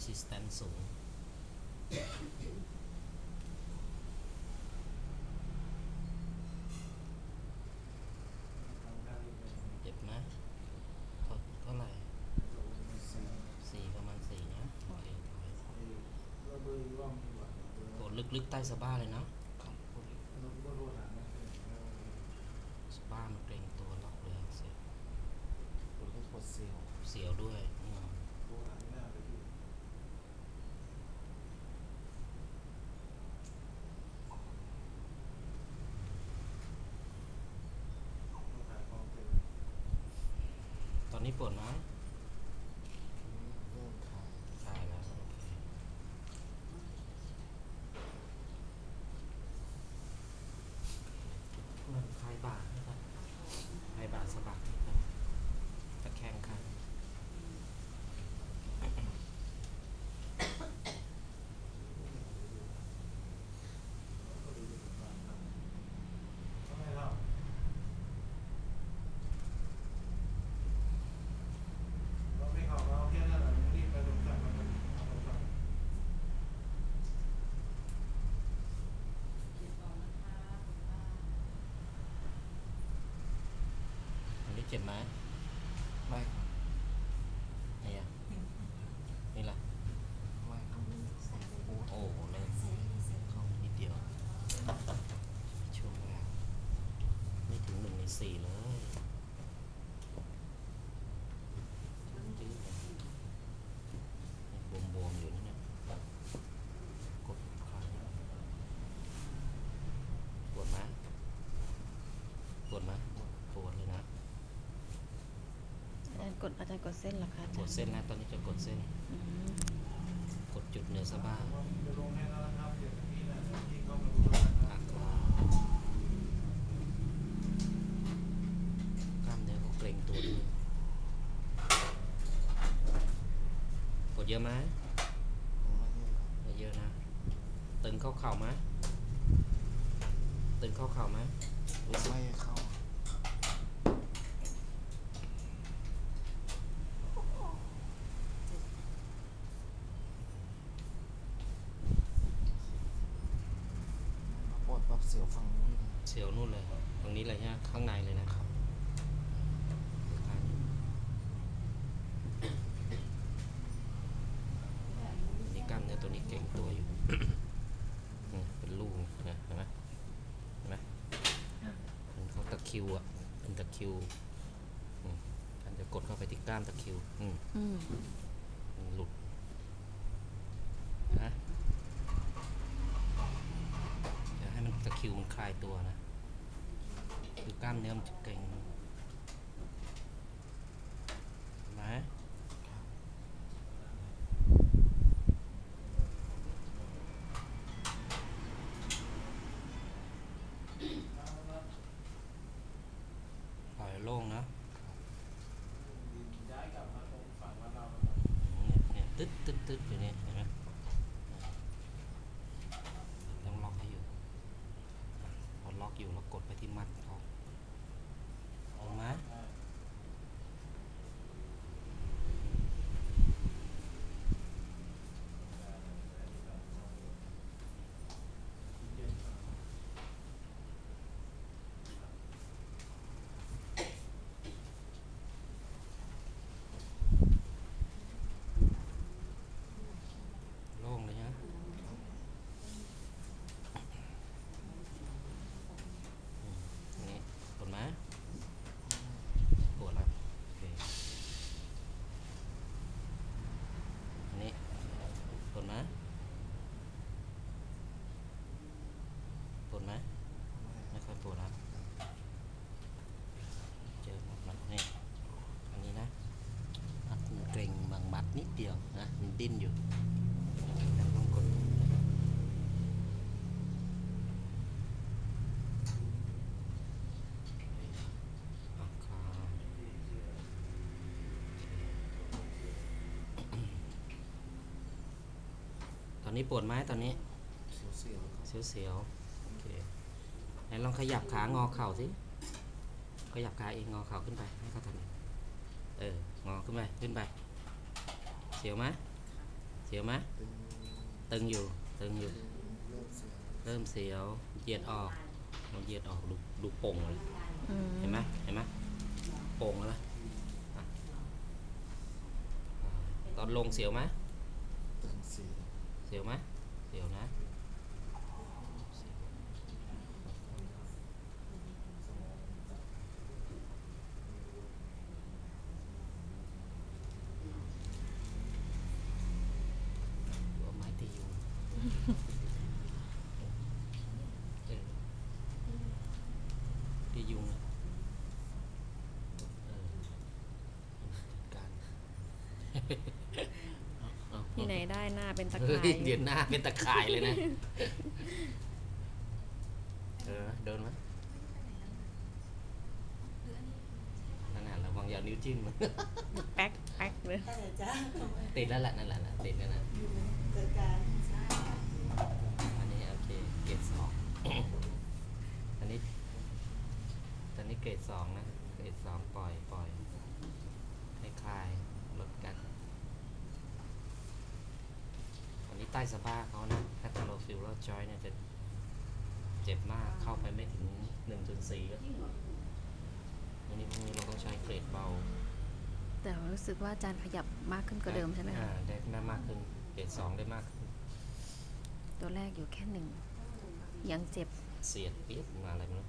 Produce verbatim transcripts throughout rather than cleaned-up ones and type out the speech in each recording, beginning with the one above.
resistance สูงเจ็บไหมเท่าเท่าไหร่สี่ประมาณสี่นะโอเคกดลึกๆใต้สะบ้าเลยนะสะบ้ามันเกร็งตัวล็อกเลยเสียวเสียวด้วยตอนนี้ปวดไหมคลายแล้วโอเคมันคลายบ่านะครับคลายบ่าสะบักนะครับตะแคงข้างเจ็บไหมไม่ครับนี่อ่ะนี่แหละไม่ครับโอ้โหเลยเข้านิดเดียวช่วงแรกไม่ถึงหนึ่งในสี่เลยบวมๆอยู่นี่เนี่ยกดคลายปวดไหมปวดไหมปวดเลยนะกดอาจารย์กดเส้นหรอคะกดเส้นนะตอนนี้จะกดเส้นกดจุดเหนือสะบ้ากล้ามเนื้อเขาเกร็งตัวด้วยกดเยอะไหมไม่เยอะนะตึงเข้าเข่าไหมตึงเข้าเข่าไหมไม่เข้าเสียวฝั่งนู้นเสียวนู่นเลยตรงนี้เลยฮะข้างในเลยนะครับนี่กล้ามเนื้อตัวนี้เก่งตัวอยู่ เป็นลูกนะเห็นไหมเห็นไหมมันเขาตะคิวอ่ะเป็นตะคิวมันจะกดเข้าไปที่กล้ามตะคิวหลุดนะตะคิวมันคลายตัวนะคือกล้ามเนื้อมันจะเกร็งนะปล่อยโล่งนะเนี่ยตึ๊ดตึ๊ดตึ๊ดอยู่นี่เห็นไหมต้องล็อกให้อยู่พอล็อกอยู่แล้วกดไปที่มัดเขาเห็นไหมโล่งเลยนะนี่ปวดไหมปวดแล้วโอเคอันนี้ปวดไหมปวดไหมไม่ค่อยปวดแล้วเจอหมดมันนี่อันนี้นะมัดเกร็งบางมัดนิดเดียวนะมันดิ้นอยู่ต้องกดตอนนี้ปวดไหมตอนนี้เสียวเสียวเสียวโอเคไหนลองขยับขางอเข่าสิขยับขาเองงอเข่าขึ้นไปให้เขาทำเอองอขึ้นไปขึ้นไปเสียวไหมเสียวไหมตึงอยู่ตึงอยู่เริ่มเสียวเหยียดออกเราเหยียดออกดูดูโป่งเลยเห็นไหมเห็นไหมโป่งแล้วตอนลงเสียวไหมเสียวไหมเสียวนะเอาไม้ตียุงตียุงนะที่ไหนได้หน้าเป็นตะเฮ้ข่าย ยเดี๋ยวหน้าเป็นตะข่ายเลยนะเออเดินไหมนั่นแหละระวังอย่านิ้วจิ้มแป๊กแป๊กเลยติดแล้วแหละนั่นแหละนะติดแล้วนะอันนี้โอเคเกรดสอง อันนี้ตอนนี้เกรดสองนะเกรดสองปล่อยปล่อยให้คลายลดกันอันนี้ใต้สะบ้าเขานะถ้าทาโลฟิลล์จอยเนี่ยจะเจ็บมากเข้าไปไม่ถึงหนึ่งจุดสี่ก็อันนี้พวกนี้เราต้องใช้เกรดเบาแต่รู้สึกว่าอาจารย์ขยับมากขึ้นกว่าเดิมใช่ไหมคะได้ได้มากขึ้นเกรดสองได้มากขึ้นตัวแรกอยู่แค่หนึ่งยังเจ็บเสียดเปี๊ยกมาอะไรไม่รู้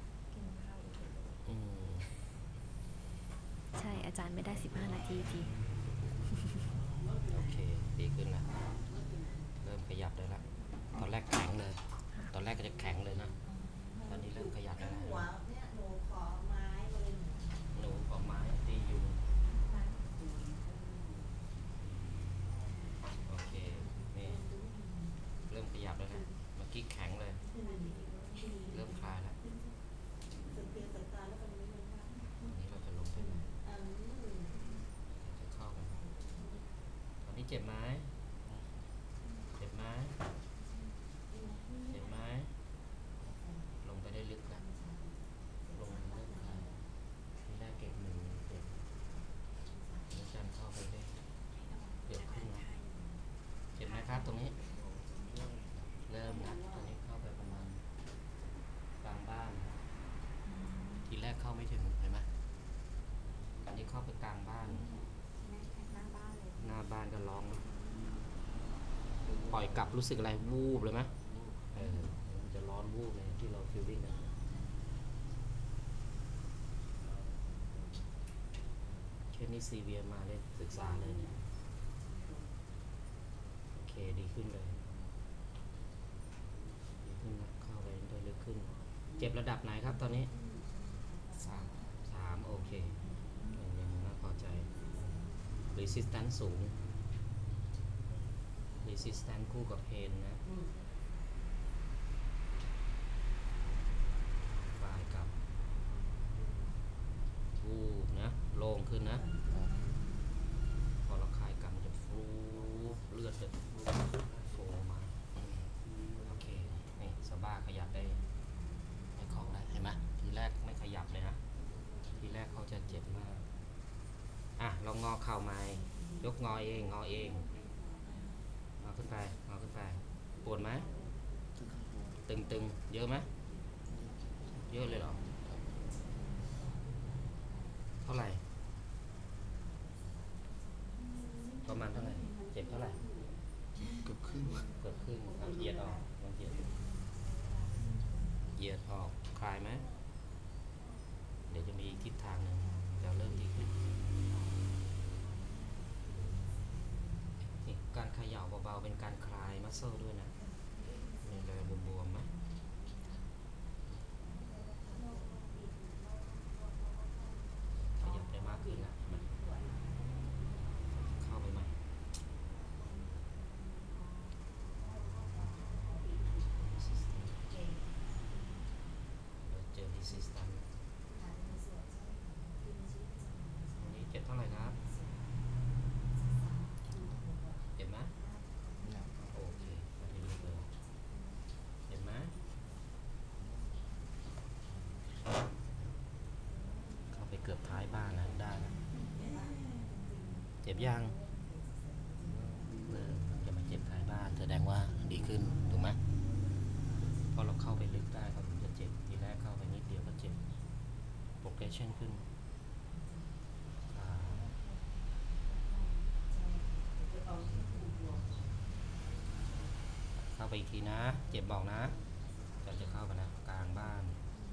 ใช่อาจารย์ไม่ได้สิบห้านาทีทีโอเคดีขึ้นแล้วเริ่มขยับได้แล้วตอนแรกแข็งเลยตอนแรกก็จะแข็งเลยนะตอนนี้เริ่มขยับได้แล้วหนูขอไม้หนูขอไม้ตียุงโอเคนี่เริ่มขยับแล้วนะเมื่อกี้แข็งเลยเริ่มคลายแล้วนี่เราจะลงไปไหมจะเข้าไปตอนนี้เจ็บไหมเจ็บไหมเจ็บไหมลงไปได้ลึกแล้วลงเริ่มคลายนี่ได้เก็บหนึ่งเจ็บอาจารย์เข้าไปได้เดี๋ยวขึ้นนะเจ็บไหมครับตรงนี้เริ่มนะตอนนี้เข้าไปประมาณกลางบ้านทีแรกเข้าไม่ถึงเห็นไหมอันนี้เข้าไปกลางบ้านหน้าบ้านก็ร้องปล่อยกลับรู้สึกอะไรวูบเลยไหมเออมันจะร้อนวูบเลยที่เราฟิลลิ่งกันเคสนี้ซีเวียมาได้ศึกษาเลยเนี่ยโอเคดีขึ้นเลยดีขึ้นนะเข้าไปได้ลึกขึ้นเจ็บระดับไหนครับตอนนี้สามสามโอเคยังน่าพอใจ resistance สูง resistance คู่กับ pain นะคลายกับฟูนะโล่งขึ้นนะพอเราคลายกับมันจะฟูเลือดจะโฟมาโอเคนี่สะบ้าขยับได้ไม่คล่องแล้วเห็นไหมทีแรกไม่ขยับเลยนะทีแรกเขาจะเจ็บมากอ่ะลองงอเข่าใหม่ยกงอเองงอเองงอขึ้นไปงอขึ้นไปปวดไหมตึงๆเยอะไหมเยอะเลยเหรอเท่าไหร่ประมาณเท่าไหร่เจ็บเท่าไหร่เกือบครึ่งเกือบครึ่งเหยียดออกลองเหยียดเหยียดออกคลายไหมเดี๋ยวจะมีทิศทางหนึ่งจะเริ่มดีขึ้นการเขย่าเบาๆเป็นการคลายมัสเซลด้วยนะมีเลยบวมๆไหมขยับได้มากขึ้นนะมันเข้าไปใหม่เจอ resistance วันนี้เจ็บเท่าไหร่ครับเจ็บไหมโอเคไปที่ลึกเลยเจ็บไหมเข้าไปเกือบท้ายบ้านแล้วได้แล้วเจ็บยังเออมันจะมาเจ็บดีขึ้นถูกไหมพอเราเข้าไปลึกได้ก็มันจะเจ็บทีแรกเข้าไปนิดเดียวก็เจ็บ progression ขึ้นเข้าไปอีกทีนะเจ็บบอกนะจะจะเข้าไปนะกลางบ้าน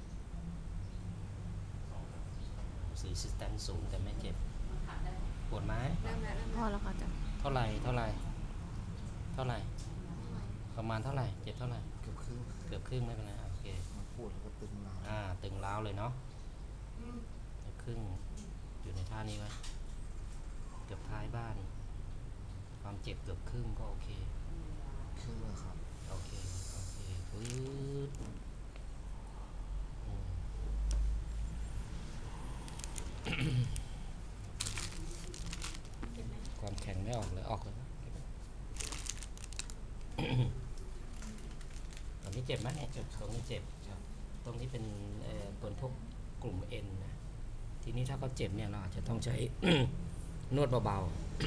สีซิสแตนสูงแต่ไม่เจ็บปวดไหมพอแล้วค่ะอาจารย์เท่าไหร่เท่าไหร่เท่าไหร่ประมาณเท่าไหร่เจ็บเท่าไหร่เกือบครึ่งเกือบครึ่งไม่เป็นไรโอเคมันปวดแล้วก็ตึงหลังอ่าตึงร้าวเลยเนาะเกือบครึ่งอยู่ในท่านี้ไว้เกือบท้ายบ้านความเจ็บเกือบครึ่งก็โอเคครึ่งแล้วครับโอเคโอเคปื๊ดอืม ความแข็งไม่ออกเลยออกเลยนะตรงนี้เจ็บไหมเจ็บตรงนี้เจ็บตรงนี้เป็นเอ่อตัวพวกกลุ่มเอ็นนะทีนี้ถ้าเขาเจ็บเนี่ยเราอาจจะต้องใช้ นวดเบา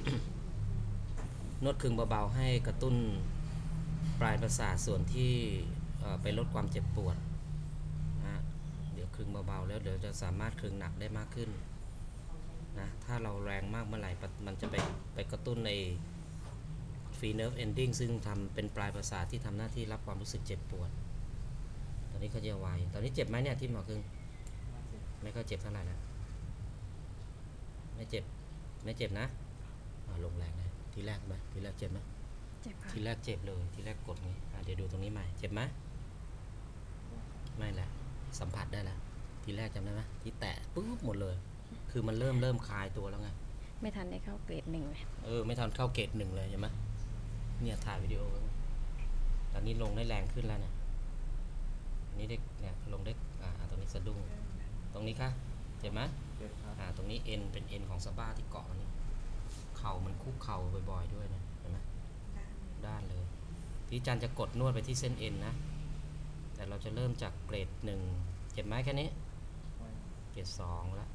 ๆนวดคลึงเบาๆให้กระตุ้นปลายประสาทส่วนที่เอ่อไปลดความเจ็บปวดนะเดี๋ยวคลึงเบาๆแล้วเดี๋ยวจะสามารถคลึงหนักได้มากขึ้นนะถ้าเราแรงมากเมื่อไหร่มันจะไปไปกระตุ้นใน free nerve ending ซึ่งทำเป็นปลายประสาทที่ทำหน้าที่รับความรู้สึกเจ็บปวดตอนนี้เขาจะไวตอนนี้เจ็บไหมเนี่ยที่หมอครึ่งไม่ค่อยเจ็บเท่าไหร่นะไม่เจ็บไม่เจ็บนะลงแรงเลยทีแรกไหมทีแรกเจ็บไหมเจ็บค่ะทีแรกเจ็บเลยทีแรกกดงี้เดี๋ยวดูตรงนี้ใหม่เจ็บไหมไม่แหละสัมผัสได้แล้วทีแรกจำได้ไหมที่แตะปุ๊บหมดเลยคือมันเริ่มเริ่มคลายตัวแล้วไงไม่ทันได้เข้าเกรดหนึ่งเลยเออไม่ทันเข้าเกรดหนึ่งเลยใช่ไหมเนี่ยถ่ายวิดีโอตอนนี้ลงได้แรงขึ้นแล้วเนี่ยอันนี้ได้เนี่ยลงได้อ่าตรงนี้สะดุ้งตรงนี้ค่ะเจ็บไหมเจ็บครับอ่าตรงนี้เอ็นเป็นเอ็นของสะบ้าที่เกาะมันนี่เข่ามันคุกเข่าบ่อยๆด้วยนะเห็นไหมด้านเลยพี่จันจะกดนวดไปที่เส้นเอ็นนะแต่เราจะเริ่มจากเกรดหนึ่งเจ็บไหมแค่นี้เกรดสองแล้ว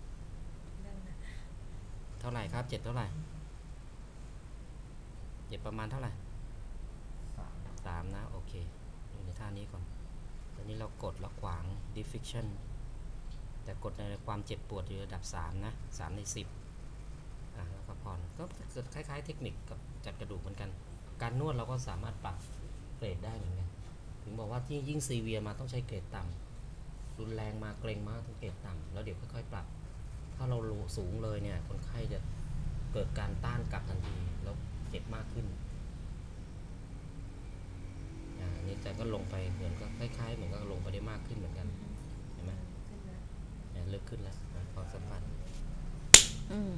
เท่าไหร่ครับเจ็บเท่าไหร่เจ็บประมาณเท่าไหร่สามสามนะโอเคอยู่ในท่านี้ก่อนตอนนี้เรากดแล้วขวาง diffusion แต่กดในความเจ็บปวดอยู่ระดับสามนะสามในสิบอ่ะแล้วก็ผ่อนก็เกิดคล้ายๆเทคนิคกับจัดกระดูกเหมือนกันการนวดเราก็สามารถปรับเกรดได้เหมือนกันถึงบอกว่าที่ยิ่งซีเวียมาต้องใช้เกรดต่ำรุนแรงมาเกรงมากต้องเกรดต่ำแล้วเดี๋ยวค่อยๆปรับถ้าเราสูงเลยเนี่ยคนไข้จะเกิดการต้านกลับทันทีแล้วเจ็บมากขึ้นอ่านี่แต่ก็ลงไปเหมือนก็คล้ายๆเหมือนก็ลงไปได้มากขึ้นเหมือนกันเห็นไหมเนี่ยลึกขึ้นแล้วนะพอสัมผัสอืม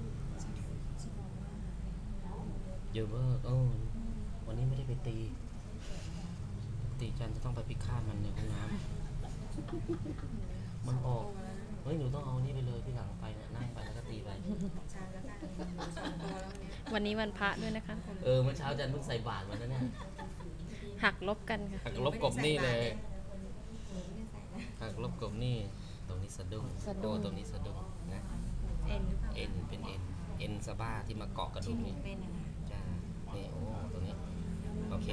เยอะเวอร์เออวันนี้ไม่ได้ไปตีตีจันจะต้องไปพิฆาตมันในห้องน้ำมันออกเฮ้ยหนูต้องเอานี่ไปเลยพี่หลังไปเนี่ยนั่งไปแล้วก็ตีไปวันนี้วันพระด้วยนะคะเออเมื่อเช้าจันเพิ่งใส่บาตรมาแล้วเนี่ยหักลบกันค่ะหักลบกบนี่เลยหักลบกบนี่ตรงนี้สะดุ้งสะดุ้งโอ้ตรงนี้สะดุ้งนะเอ็นหรือเปล่าเอ็นเป็นเอ็นเอ็นสะบ้าที่มาเกาะกระดูกนี่เป็นนะคะจ้านี่โอ้ตรงนี้โอเค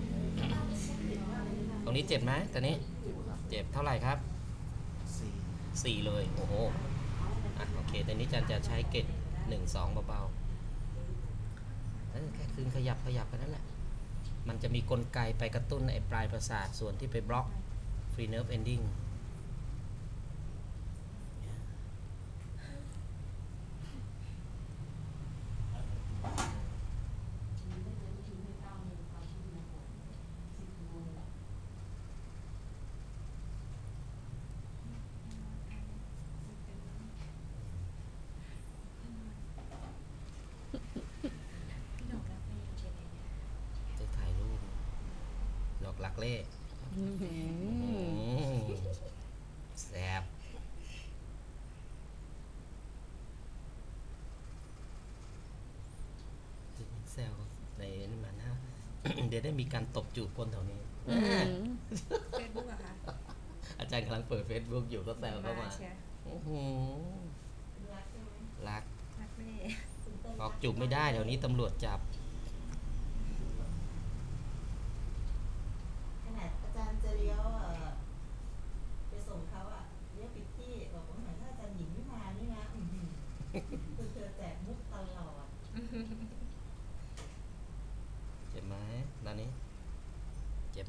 ตรงนี้เจ็บไหมตอนนี้เจ็บเท่าไหร่ครับสี่สี่เลยโอ้โหอ่ะโอเคตอนนี้จันจะใช้เกตหนึ่งสองเบาๆเออแค่คืนขยับขยับกันนั่นแหละมันจะมีกลไกไปกระตุ้นไอ้ปลายประสาทส่วนที่ไปบล็อก free nerve ending พี่หนุ่มรับไม่ยังเป็นไงจะถ่ายรูปดอกหลักเล่อื้อหือแสบแซวในนี่มันนะ เดี๋ยวได้มีการตบจูบคนแถวนี้อื้อหือเฟซบุ๊กอะคะอาจารย์กำลังเปิด Facebook อยู่ก็แซวเข้ามาเชียร์โอ้โหรักรักเล่ออกจูบไม่ได้เดี๋ยวนี้ตำรวจจับ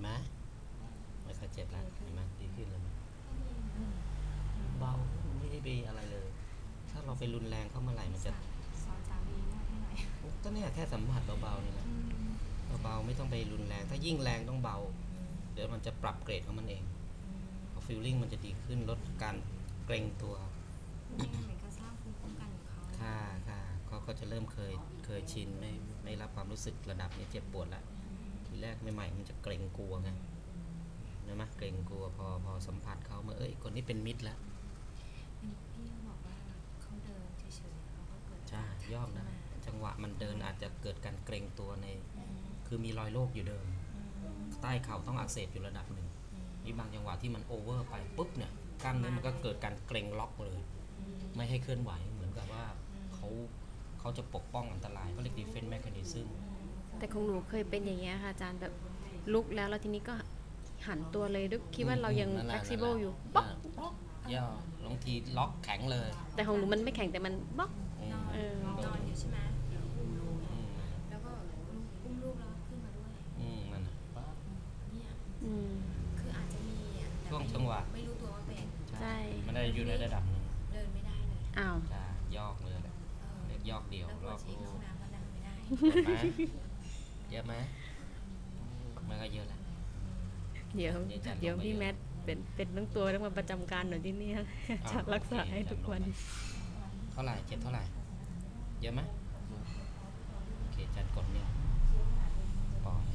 ไหมไม่ค่อยเจ็บแล้วเห็นไหมดีขึ้นเลยไหมเบาไม่ได้ไปอะไรเลย ถ้าเราไปรุนแรงเข้าเมื่อไหร่มันจะสอนสามีนวดให้หน่อยก็เนี่ยแค่สัมผัสเบาๆนี่แหละเบาๆไม่ต้องไปรุนแรงถ้ายิ่งแรงต้องเบาเดี๋ยวมันจะปรับเกรดของมันเองพอฟีลลิ่งมันจะดีขึ้นลดการเกร็งตัวนี่เหมือนกับสร้างภูมิคุ้มกันของเขาค่ะค่ะเขาก็จะเริ่มเคยเคยชินไม่ไม่รับความรู้สึกระดับนี้เจ็บปวดแล้วทีแรกใหม่ๆมันจะเกรงกลัวไงเห็นไหมเกรงกลัวพอพอสัมผัสเขาเมื่อเอ้ยคนนี้เป็นมิตรแล้วพี่เขาบอกว่าเขาเดินเฉยๆเขาก็เกิดใช่ยอกนะจังหวะมันเดินอาจจะเกิดการเกรงตัวในอืมคือมีรอยโรคอยู่เดิมอืมใต้เข่าต้องอักเสบอยู่ระดับหนึ่งอืมนี่บางจังหวะที่มันโอเวอร์ไปปุ๊บเนี่ยกล้ามเนื้อมันก็เกิดการเกร็งล็อกเลยอืมไม่ให้เคลื่อนไหวเหมือนกับว่าอืมเขาเขาจะปกป้องอันตรายเขาเรียก defense mechanism แต่ของหนูเคยเป็นอย่างเงี้ยค่ะอาจารย์แบบลุกแล้วแล้วทีนี้ก็หันตัวเลยด้วยคิดว่าเรายังนั่นแหละ flexible อยู่ป๊อกป๊อกย่อบางทีล็อกแข็งเลยแต่ของหนูมันไม่แข็งแต่มันบล็อกอืมนอนเออนอนอยู่ใช่ไหมเดี๋ยวอุ้มลูกอืมแล้วก็อุ้มลูกแล้วก็ขึ้นมาด้วยอืมนั่นน่ะเนี่ยอืมคืออาจจะมีอ่ะแต่ช่วงไม่จังหวะไม่รู้ตัวว่าเป็นใช่มันได้อยู่ในระดับหนึ่งเดินไม่ได้เลยอ้าวใช่ยอกเลยแหละเออเรียกยอกเดี่ยวแล้วพรออบเช็คลูห้อก งน้ำก็นั่งไม่ได้เยอะไหมเยอะไหมมันก็เยอะแหละเดี๋ยวนี่อาจารย์เดี๋ยวลงไปพี่เยอะแมทเป็นเป็นทั้งตัวต้องมาประจำการหน่อยที่นี่จะรักษาให้ทุกวันเท่าไหร่เจ็บเท่าไหร่เยอะไหมโอเคอาจารย์กดเนี่ยปล่อย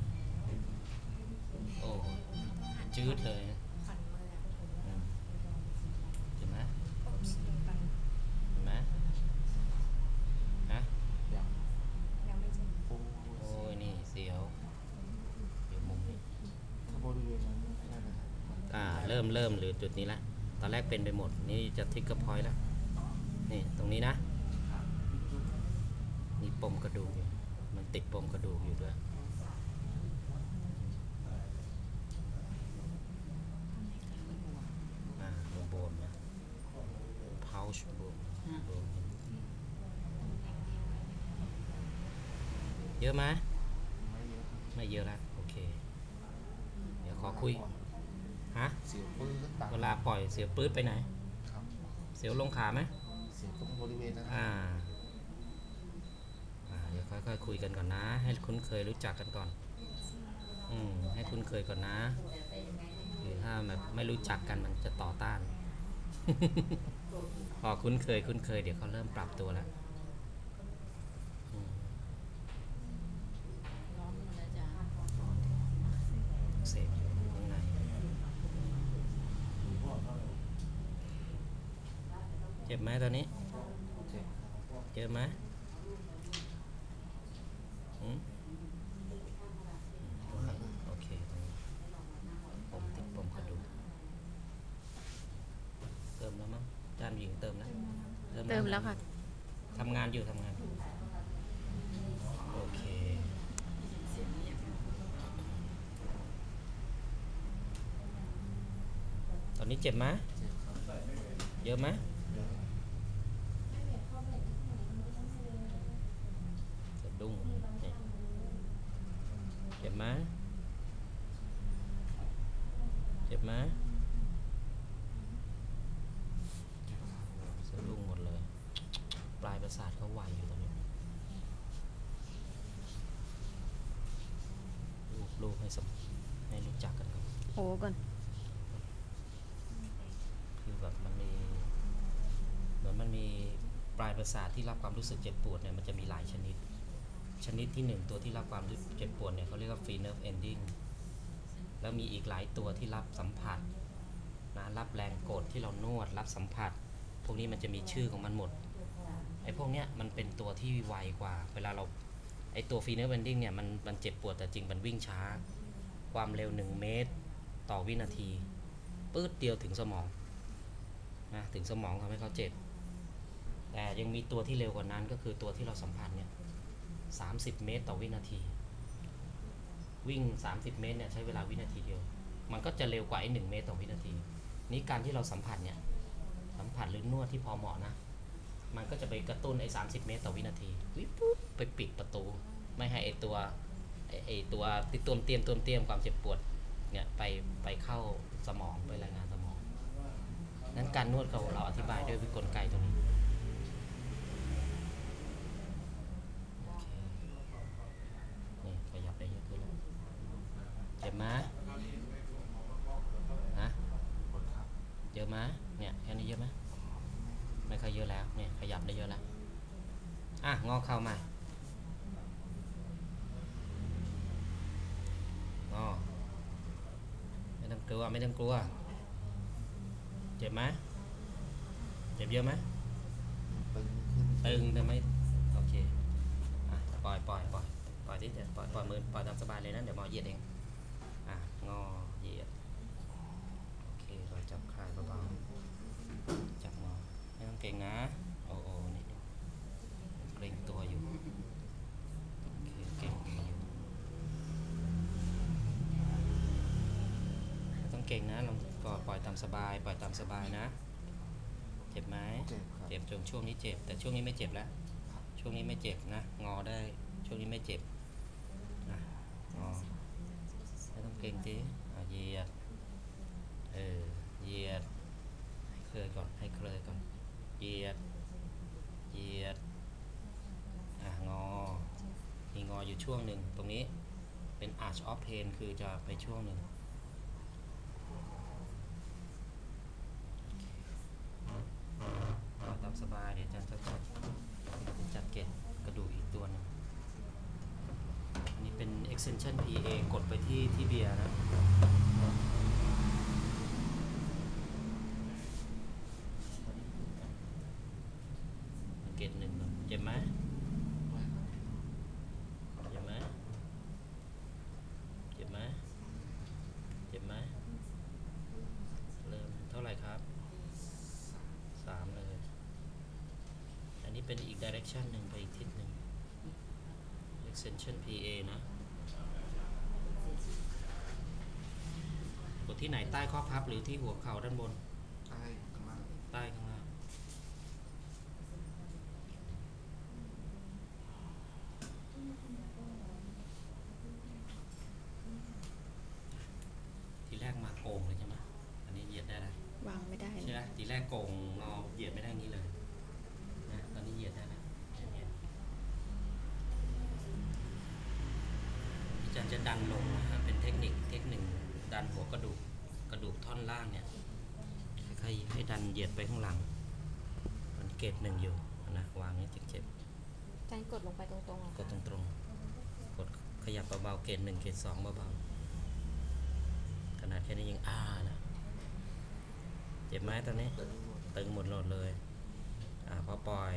โอ้จืดเลยนะผ่อนมืออะอืมเห็นไหมกดลงไปเห็นไหมฮะยังยังไม่เจ็บโอ้โอ้ยนี่เสียวอยู่มุมนี้ถ้าบริเวณนั้นไม่ได้เลยอ่าเริ่มเริ่มหรือจุดนี้ละตอนแรกเป็นไปหมดนี่จะทิกเกอร์พอยต์แล้วนี่ตรงนี้นะมีปมกระดูกอยู่มันติดปมกระดูกอยู่ด้วยอ่าโบนโบนนะพาวช์โบนโบนเยอะไหมไม่เยอะไม่เยอะแล้วโอเค เดี๋ยวขอคุยฮะเสียวปื้นตามเวลาปล่อยเสียวปื๊ดไปไหนครับเสียวลงขาไหมเสียวตรงบริเวณนั้นนะอ่าอ่า เดี๋ยวค่อยๆคุยกันก่อนนะ ให้คุ้นเคยรู้จักกันก่อน อืม ให้คุ้นเคยก่อนนะหรือถ้าแบบไม่รู้จักกันมันจะต่อต้าน พอคุ้นเคยคุ้นเคยเดี๋ยวเขาเริ่มปรับตัวแล้วอืมเสพอยู่ข้างในเจ็บไหมตอนนี้เจ็บเจอไหมอืมโอเคตรงนี้ปมติดปมกระดูกเติมแล้วมั้งจานหญิงเติมแล้วเติมแล้วค่ะทำงานอยู่ทำงานอยู่โอเคตอนนี้เจ็บไหมเจ็บครับเยอะไหมเยอะสะดุ้งนี่เจ็บไหมเจ็บไหมสะดุ้งหมดเลย ปลายประสาทเขาไวอยู่ตอนนี้ลูกลูกให้สมให้รู้จักกันครับโอ้ก่อนคือแบบมันมีเหมือนมันมีปลายประสาทที่รับความรู้สึกเจ็บปวดเนี่ยมันจะมีหลายชนิด ชนิดที่หนึ่งตัวที่รับความรู้สึกเจ็บปวดเนี่ยเขาเรียกว่า free nerve ending แล้วมีอีกหลายตัวที่รับสัมผัสนะรับแรงกดที่เรานวดรับสัมผัส พวกนี้มันจะมีชื่อของมันหมดไอ้พวกเนี้ยมันเป็นตัวที่ไวกว่า เวลาเราไอ้ตัว free nerve ending เนี่ยมันมันเจ็บปวดแต่จริงมันวิ่งช้า ความเร็วหนึ่งเมตรต่อวินาทีปื๊ดเดียวถึงสมองนะถึงสมองทำให้เขาเจ็บ แต่ยังมีตัวที่เร็วกว่านั้นก็คือตัวที่เราสัมผัสเนี่ยสามสิบเมตรต่อวินาที วิ่งสามสิบเมตรเนี่ยใช้เวลาวินาทีเดียว มันก็จะเร็วกว่าไอ้หนึ่งเมตรต่อวินาทีนี้การที่เราสัมผัสเนี่ยสัมผัสหรือนวดที่พอเหมาะนะมันก็จะไปกระตุ้นไอ้สามสิบเมตรต่อวินาทีวิบปุ๊บไปปิดประตูไม่ให้ไอ้ตัวไอไอตัวที่ตัวเตรียมตัวเตรียมความเจ็บปวดเนี่ยไปไปเข้าสมองไปรายงานสมองนั้นการนวดเขาเราอธิบายด้วยวิกลไกตรงนี้นี่ขยับได้เยอะขึ้นแล้วเจ็บไหมฮะปวดขาเยอะไหมเนี่ยแค่นี้เยอะไหมไม่ค่อยเยอะแล้วเนี่ยขยับได้เยอะแล้วอ่ะงอเข่าใหม่งอไม่ต้องกลัวไม่ต้องกลัวเจ็บไหมเจ็บเยอะไหมตึงขึ้นตึงแต่ไม่โอเคอ่ะปล่อยปล่อยปล่อยปล่อยที่จะปล่อยปล่อยมือปล่อยตามสบายเลยนะเดี๋ยวหมอเหยียดเองอ่ะงอเหยียดโอเคปล่อยจับคลายเบาๆจับงอไม่ต้องเก่งนะโอ้โอ้นี่เกร็งตัวอยู่โอเคเก่งตัวอยู่ไม่ต้องเก่งนะลองก็ปล่อยตามสบายปล่อยตามสบายนะเจ็บไหมเจ็บครับเจ็บจนช่วงนี้เจ็บแต่ช่วงนี้ไม่เจ็บแล้วช่วงนี้ไม่เจ็บนะงอได้ช่วงนี้ไม่เจ็บนะงอไม่ต้องเกร็งทีอ่ะเหยียดเออเหยียดให้เคยก่อนให้เคยก่อนเหยียดเหยียดอ่ะงอมีงออยู่ช่วงหนึ่งตรงนี้เป็น arch of pain คือจะไปช่วงหนึ่งปล่อยตามสบายเดี๋ยวอาจารย์จะจัดจัดเกล็ดกระดูกอีกตัวหนึงอันนี้เป็น extension พี เอ กดไปที่ที่เบียร์นะเกล็ดหนึ่งก่อนเจ็บไหมไม่ครับเจ็บไหมเจ็บไหมเจ็บไหมเริ่มเท่าไหร่ครับสามเลยอันนี้เป็นอีก direction หนึ่งไปอีกทิศหนึ่ง extension พี เอ นะกดที่ไหนใต้ข้อพับหรือที่หัวเข่าด้านบนใต้ข้างล่างใต้ข้างล่างทีแรกมาโกงเลยใช่ไหมอันนี้เหยียดได้แล้ววางไม่ได้ใช่ไหมทีแรกโกงงอเหยียดไม่ได้งี้เลยนะตอนนี้เหยียดได้แล้วเหยียดอาจารย์จะดันลงนะฮะเป็นเทคนิคเทคนิคดันหัวกระดูกกระดูกท่อนล่างเนี่ยค่อยๆให้ดันเหยียดไปข้างหลังมันเกรดหนึ่งอยู่นะวางนี้เจ็บอาจารย์กดลงไปตรงๆอ่ะๆกดตรงๆกดขยับเบาๆเกรดหนึ่งเกรดสองเบาๆขนาดแค่นี้ยังอ้านะเจ็บไหมตอนนี้ตึงหมดตึงหมดโหลดเลยอ่าพอปล่อย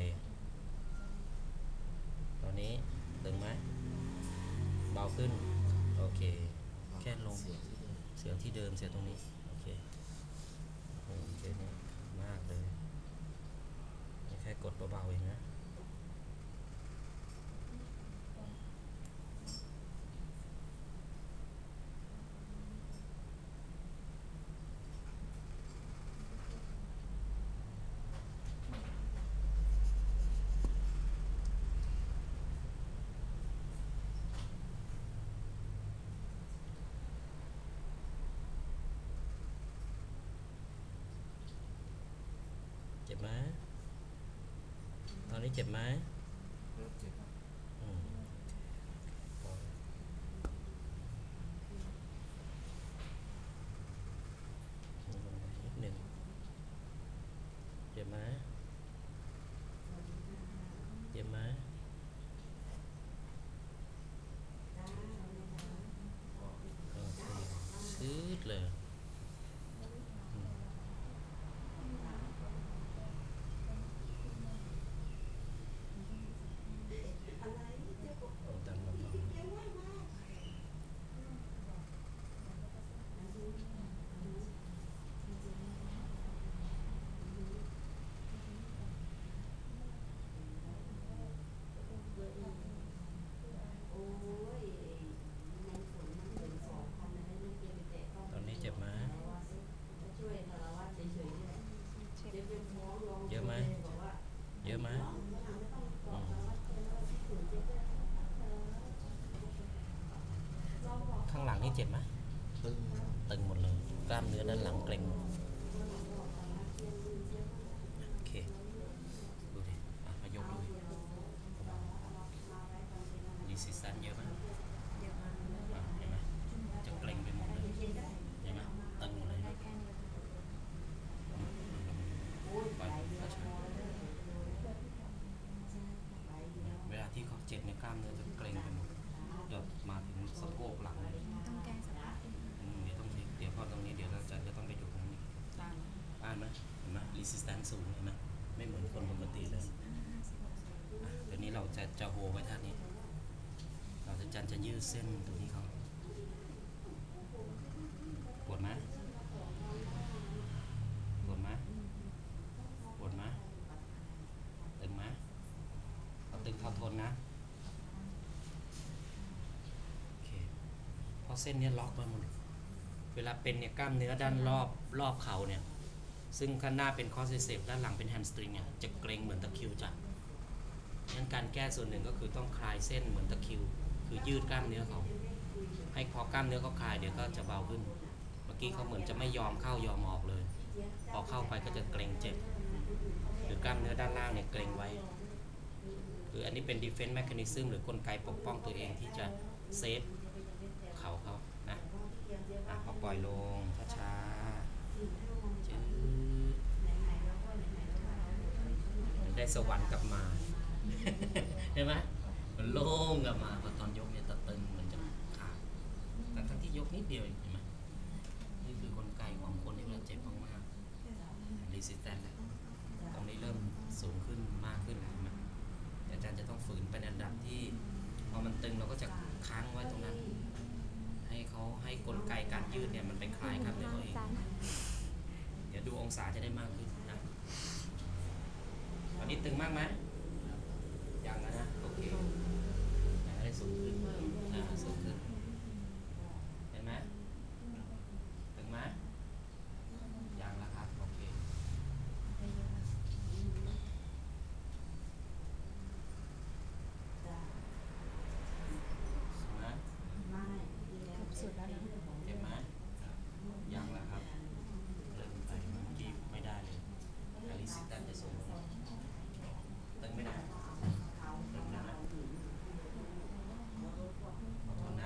ตอนนี้ตึงไหมเบาขึ้นโอเคแค่ลงเสียงที่เดิมเสียงที่เดิมเสียงตรงนี้โอเคโอเคนี่มากเลยนี่แค่กดเบาๆเองนะเจ็บไหมตอนนี้เจ็บไหมเริ่มเจ็บครับอืมปล่อยลงมานิดหนึ่งเจ็บไหมเจ็บไหมโอเคชืดเลยอืมดันเบาๆ ตอนนี้เจ็บไหมนี้เจ็บไหมตึงตึงหมดเลยกล้ามเนื้อด้านหลังเกร็งหมดโอเคดูดิอ่ะมายกดูดิรีสิสแตนเยอะไหมเดี๋ยวมาอ่ะเห็นไหมจะเกร็งไปหมดเลยเห็นไหมตึงหมดเลยได้แค่นี้ปล่อยช้าๆเวลาที่เขาเจ็บในกล้ามเนื้อจะเกร็งไปหมดเดี๋ยวมาถึงสะโพกหลังต้องแก้สภาพเป็นอืมเดี๋ยวต้องเดี๋ยวพอตรงนี้เดี๋ยวเราจะจะต้องไปดูตรงนี้ตามอ่านไหมเห็นไหม resistance สูงเห็นไหมไม่เหมือนคนปกติเลยห้าสิบหกสิบอ่ะเดี๋ยวนี้เราจะจะโฮไว้ท่านี้ เราจะจันจะยืดเส้นตรงนี้เขาปวดไหมปวดไหมปวดไหมตึงไหมเอาตึงเท่าทนนะโอเคเพราะเส้นเนี้ยล็อกไปหมดเวลาเป็นเนี่ยกล้ามเนื้อด้านรอบรอบเข่าเนี่ยซึ่งข้างหน้าเป็นคอสเซปด้านหลังเป็นแฮมสตริงเนี่ยจะเกร็งเหมือนตะคริวจับงั้นการแก้ส่วนหนึ่งก็คือต้องคลายเส้นเหมือนตะคริวคือยืดกล้ามเนื้อเขาให้พอกล้ามเนื้อเขาคลายเดี๋ยวก็จะเบาขึ้นเมื่อกี้เขาเหมือนจะไม่ยอมเข้ายอมออกเลยพอเข้าไปก็จะเกร็งเจ็บหรือกล้ามเนื้อด้านล่างเนี่ยเกร็งไว้คืออันนี้เป็น defense mechanism หรือกลไกปกป้องตัวเองที่จะเซฟเขาเขานะอ่ะพอปล่อยลงช้าๆจืดมันได้สวรรค์กลับมา เห็นไหมมันโล่งกลับมาพอตอนยกเนี่ยตะตึงมันจะขาดแต่ทั้งที่ยกนิดเดียวเองเห็นไหมนี่คือกลไกของคนที่เราเจ็บมากๆ resistance แล้วตรงนี้เริ่มสูงขึ้นมากขึ้นเห็นไหมอาจารย์จะต้องฝืนไปในระดับที่พอมันตึงเราก็จะค้างไว้ตรงนั้น ให้เขาให้กลไกการยืดเนี่ยมันไปคลายครับเดี๋ยวเองเดี๋ยวดูองศาจะได้มากขึ้นนะตอนนี้ตึงมากไหมยังนะนะโอเคอยากให้ได้สูงขึ้นอ่าสูงขึ้นเห็นไหมตึงไหมยังแล้วครับโอเคสูงไหมสุดแล้วนะเจ็บไหมยังแล้วครับเริ่มไปเมื่อกี้ไม่ได้เลยอาริสิตันจะสูงตึงไม่ได้ตึงนะขอโทษนะ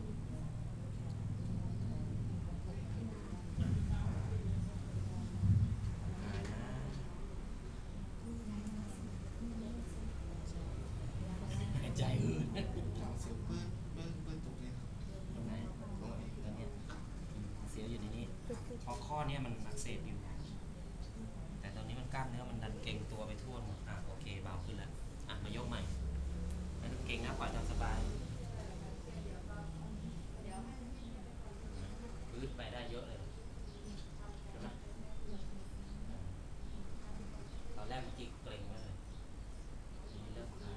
หายนะหายใจอืดทางเสียงปื้นปื้นปื้นตรงนี้ครับตรงไหนตรงนี้ตรงนี้เสียอยู่ในนี้เพราะข้อเนี้ยมันอักเสบอยู่ แต่ตอนนี้มันกล้ามเนื้อมันดันเก่งตัวไปทั่วหมดอ่ะโอเคเบาขึ้นแล้วอ่ะมายกใหม่ไม่ต้องเก่งนะปล่อยตามสบายยืดไปได้เยอะเลยใช่ไหมตอนแรกเมื่อกี้เกร็งไว้เลยทีนี้เริ่มคลาย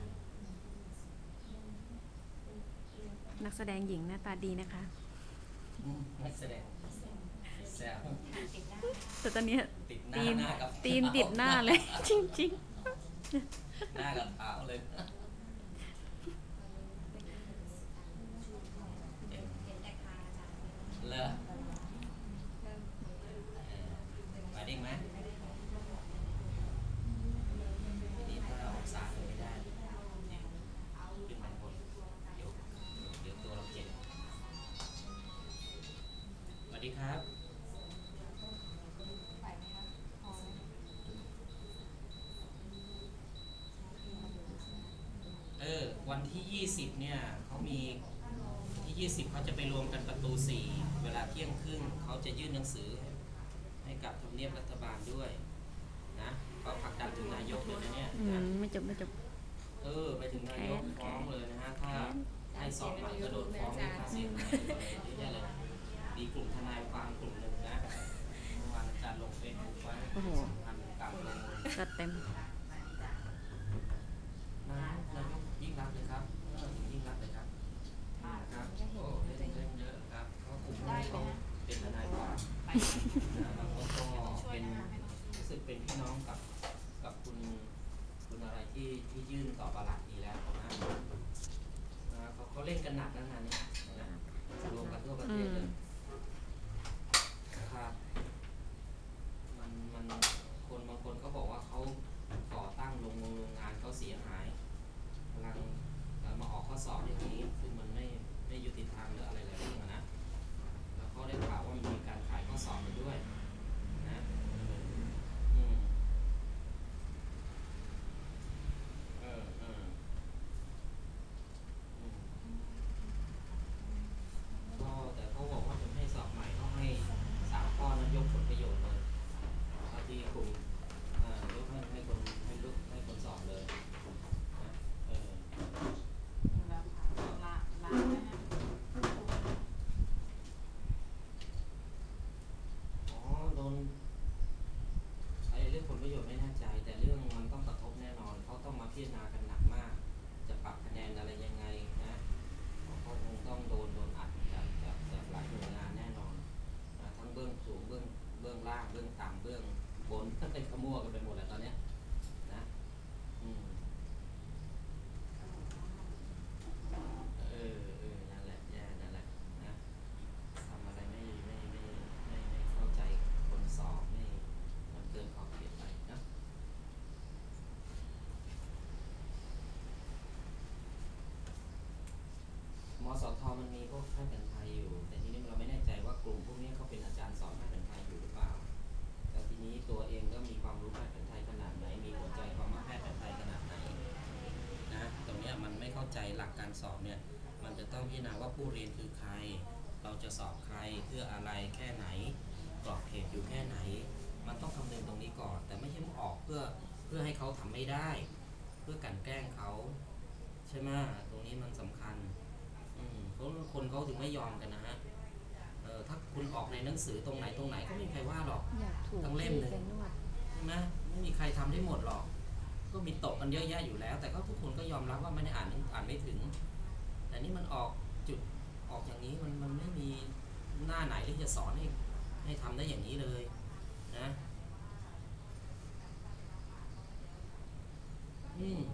นักแสดงหญิงหน้าตาดีนะคะอืมนักแสดงแซวแต่ตอนเนี้ยติดหน้าตีนหน้ากับตีนติดหน้าเลย จริงหน้ากับเท้าเลยเห็นเห็นแต่คาอาจารย์เลอะมาดิ้งไหมทีนี้ถ้าเราองศาไม่ได้เนี่ยขึ้นไปบนเดี๋ยวเดี๋ยวตัวเราเจ็บสวัสดีครับไหวไหมคะพอเออวันที่ยี่สิบเนี่ยเขามีที่ยี่สิบเขาจะไปรวมกันประตูสี่เวลาเที่ยงครึ่งเขาจะยื่นหนังสือ ให้กับทำเนียบรัฐบาลด้วยนะเขาผลักดันถึงนายกเลยนะเนี่ยๆ อืนะมไม่จบไม่จบเออไปถึงนายกฟ้องเลยนะฮะถ้าให้สอบใหม่ก็โดนฟ้องในค่าเสียหายเยอะแยะเลยมีกลุ่มทนายความกลุ่มหนึ่งนะเมื่อวานอาจารย์ลงเฟซบุ๊กไว้โอ้โหสองพันกลับลงก็เต็มนายกยิ่งรักเลยครับเออยิ่งรักเลยครับครับโอ้เล่นเล่นเยอะครับเพราะกลุ่มนี้เขาเป็นทนายความนะแล้วก็เป็นรู้สึกเป็นพี่น้องกับกับคุณคุณอะไรที่ที่ยื่นต่อประหลัดดีแล้วนะนะเขาเขาเล่นกันหนักนะงานนี้นะรวมกันทั่วประเทศเลยครับมันมันคนบางคนก็บอกว่าเขาก่อตั้งโรงโรงงานเขาเสียหายกำลังมาออกข้อสอบอย่างนี้ซึ่งมันไม่ไม่ยุติธรรมหรืออะไรหลายเรื่องนะแล้วเขาได้ข่าวว่ามีการขายข้อสอบไปด้วยนะอืมเออเอออืมก็แต่เขาบอกว่าจะไม่ให้สอบใหม่เขาให้สามข้อนั้นยกผลประโยชน์เลยเอาที่กลุ่มอ่ายกให้ให้คนให้ลูกให้คนสอบเลยนะเออแล้วค่ะลาลาไหมฮะอ๋อโดนไอ้เรื่องผลประโยชน์ไม่แน่ใจแต่เรื่องมันต้องกระทบแน่นอนเขาต้องมาพิจารณากันหนักมากจะปรับคะแนนอะไรยังไงนะเขาคงต้องโดนโดนอัดจากจากจากหลายหน่วยงานแน่นอนนะทั้งเบื้องสูงเบื้องเบื้องล่างเบื้องต่ำเบื้องบนไอ้ขมั่วกันไปหมดแหละตอนเนี้ยนะอืมเออเออนั่นแหละแย่นั่นแหละนะทำอะไรไม่ไม่ไม่ไม่ไม่เข้าใจคนสอบไม่มันเกินขอบเขตไปนะมสทมันมีพวกแพทย์แผนไทยอยู่แต่ทีนี้เราไม่แน่ใจว่ากลุ่มพวกนี้เขาเป็นอาจารย์สอนแพทย์แผนไทยอยู่หรือเปล่าแต่ทีนี้ตัวเองก็มีความรู้แพทย์แผนไทยขนาดไหนมีหัวใจความว่าแพทย์แผนไทยขนาดไหนนะตรงเนี้ยมันไม่เข้าใจหลักการสอบเนี่ยมันจะต้องพิจารณาว่าผู้เรียนคือใครเราจะสอบใครเพื่ออะไรแค่ไหนกรอบเขตอยู่แค่ไหนมันต้องคำนึงตรงนี้ก่อนแต่ไม่ใช่มาออกเพื่อเพื่อให้เขาทำไม่ได้เพื่อกลั่นแกล้งเขาใช่ไหมตรงนี้มันสำคัญอืมเพราะคนเขาถึงไม่ยอมกันนะฮะเออถ้าคุณออกในหนังสือตรงไหนตรงไหนก็ไม่มีใครว่าหรอกอยากถูกทั้งเล่มที่เลยเป็นนวดใช่ไหมไม่มีใครทำได้หมดหรอกก็มีตกกันเยอะแยะอยู่แล้ว แต่ก็ทุกคนก็ยอมรับว่าไม่ได้อ่านอ่านไม่ถึงแต่นี่มันออกจุดออกอย่างนี้มันมันไม่มีหน้าไหนที่จะสอนให้ให้ทำได้อย่างนี้เลยนะอืม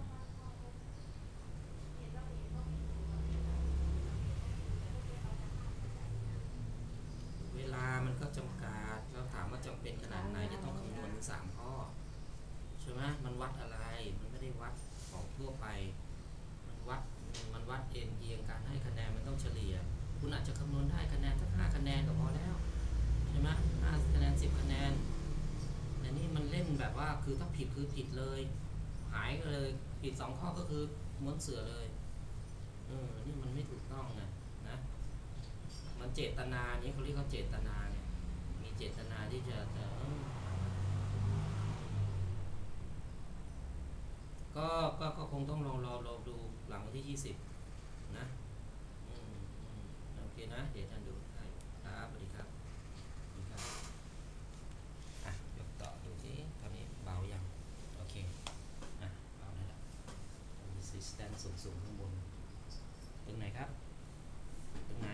เวลามันก็จำกัดแล้วถามว่าจำเป็นขนาดไหนจะต้องคำนวณถึงสามข้อใช่ไหมมันวัดอะไรมันไม่ได้วัดของทั่วไปมันวัดมันวัดเอ็นเอียงการให้คะแนนมันต้องเฉลี่ยคุณอาจจะคำนวณได้คะแนนสักห้าคะแนนก็พอแล้วใช่ไหมห้าคะแนนสิบคะแนนแต่นี่มันเล่นแบบว่าคือถ้าผิดคือผิดเลยหายเลยผิดสองข้อก็คือม้วนเสือเลยเออนี่มันไม่ถูกต้องนะนะมันเจตนาเนี่ยเขาเรียกเขาเจตนาเนี่ยมีเจตนาที่จะจะเออก็ก็ก็คงต้องรอรอรอดูหลังวันที่ยี่สิบนะอืมอืมโอเคนะเดี๋ยวท่านดูให้ครับสวัสดีครับสวัสดีครับอ่ะยกต่อดูสิตอนนี้เบายังโอเคอ่ะเบาได้แล้วมี resistance สูงสูงข้างบนตรงไหนครับตรงไหน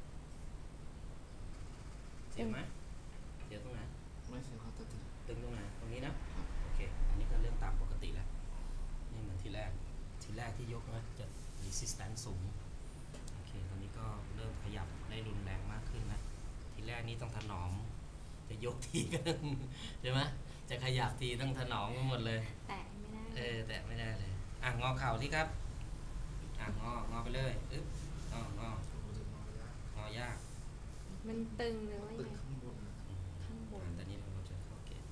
เสียวไหมเสียวตรงไหนไม่ใช่เขาตัดสินตึงตรงไหนตรงนี้นะโอเคอันนี้ก็เริ่มตามปกติแล้วนี่เหมือนที่แรกทีแรกที่ยกนะจะ resistance สูงโอเคตอนนี้ก็เริ่มขยับได้รุนแรงมากขึ้นนะทีแรกนี้ต้องถนอมจะยกทีก็ใช่ไหมจะขยับทีต้องถนอมกันหมดเลยแต่ไม่ได้เออแต่ไม่ได้เลยอ่ะงอเข่าที่ครับอ่ะงองอไปเลยอึ๊บงองอผมจะมองระยะงอยากมันตึงหรือว่าตึยัง งข้างบนนะข้างบนอ่ะตอนนี้เราจะเข้าเกณฑ์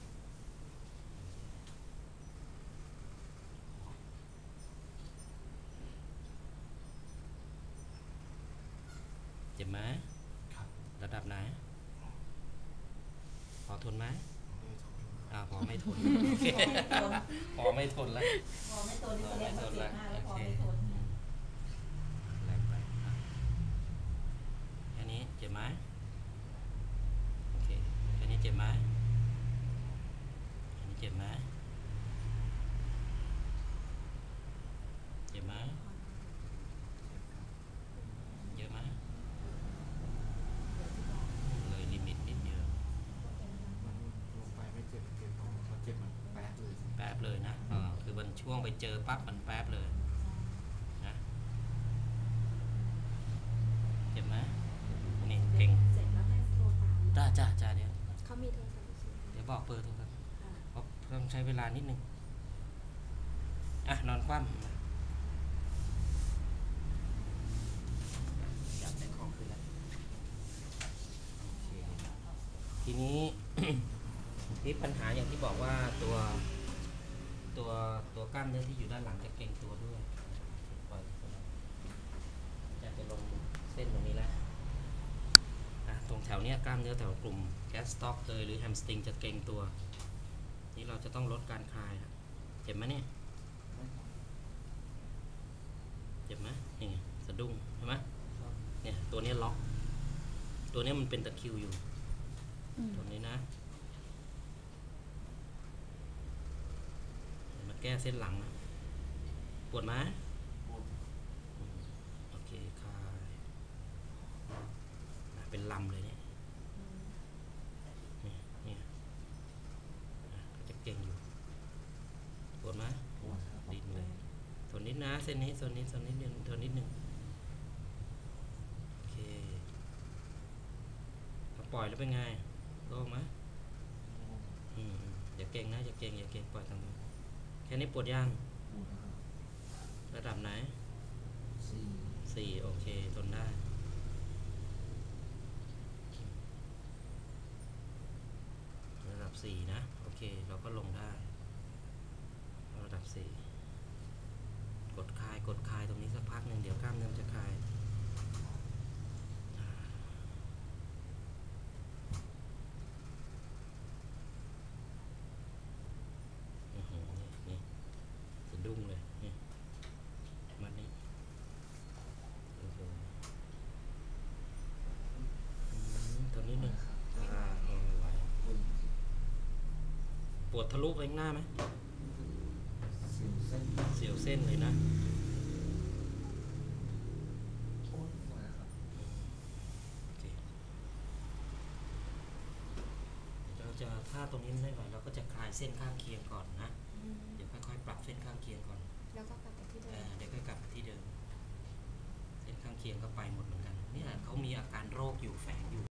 เจ็บไหมครับระดับไหนพอทนไหมไม่ทนอ่าพอไม่ทนโอเคพอไม่ทนแล้วพอไม่ทนพอแสดไม่งทว่าน เจ็แล้บวมากโอแล้วพอเคไม่ทนแรงไปอ่ะแค่นี้เจ็บไหมโอเคแค่นี้เจ็บไหมแค่นี้เจ็บไหมเจ็บไหมเยอะไหมเลยลิมิตนิดเดียวมันลงไปไม่เจ็บเจ็บพอเขาเจ็บมันแป๊บเลยแป๊บเลยนะอ่าคือมันช่วงไปเจอปั๊บมันแป๊บเลยนะเจ็บไหมจ้าจ้าเดี๋ยวเขามีโทรศัพท์ใช่ไหมเดี๋ยวบอกเบอร์โทรศัพท์ค่ะเพราะต้องใช้เวลานิดนึงอ่ะนอนคว่ำจับในคอคือแล้วโอเคทีนี้ ที่ปัญหาอย่างที่บอกว่าตัวตัวตัวกล้ามเนื้อที่อยู่ด้านหลังจะเกร็งตัวด้วยปล่อยจะจะลงเส้นตรงนี้แล้วอ่ะตรงแถวเนี้ยกล้ามเนื้อแถวกลุ่มแกสต็อกเลยหรือแฮมสตริงจะเกร็งตัวนี่เราจะต้องลดการคลายละเจ็บไหมเนี่ยเจ็บไหมนี่ไงสะดุ้งใช่ไหมเนี่ยตัวเนี้ยล็อกตัวเนี้ยมันเป็นตะคริวอยู่อืมตัวนี้นะมาแก้เส้นหลังนะปวดไหมอืมโอเคคลายนะเป็นลำเลยเนี่ยเนี่ยเนี่ยนะก็จะเก่งอยู่ปวดไหมดิ้นเลยทนนิดนะเส้นนี้ทนนิดทนนิดนึงทนนิดนึงโอเคพอปล่อยแล้วเป็นไงโล่งไหมอืมอย่าเก่งนะอย่าเก่งอย่าเก่งปล่อยทางนู้นแค่นี้ปวดยังระดับไหนสี่โอเคทนได้ระดับสี่นะโอเคเราก็ลงได้ระดับสี่กดคลายกดคลายตรงนี้สักพักหนึ่งเดี๋ยวกล้ามเนื้อมันจะคลายอื้อหือนี่สะดุ้งเลยนี่มันนี่โอ้โหอืมตัวนี้หนึ่งอ่าเอาไว้ปวดทะลุไปข้างหน้าไหมเสียวเส้นเลยนะโอเคเราจะถ้าตรงนี้ไม่ไหวเราก็จะคลายเส้นข้างเคียงก่อนนะอืมเดี๋ยวค่อยๆปรับเส้นข้างเคียงก่อนแล้วก็กลับไปที่เดิเอ่มอเดี๋ยวค่อยกลับไปที่เดิม เส้นข้างเคียงก็ไปหมดเหมือนกัน เนี่ยเขามีอาการโรคอยู่แฝงอยู่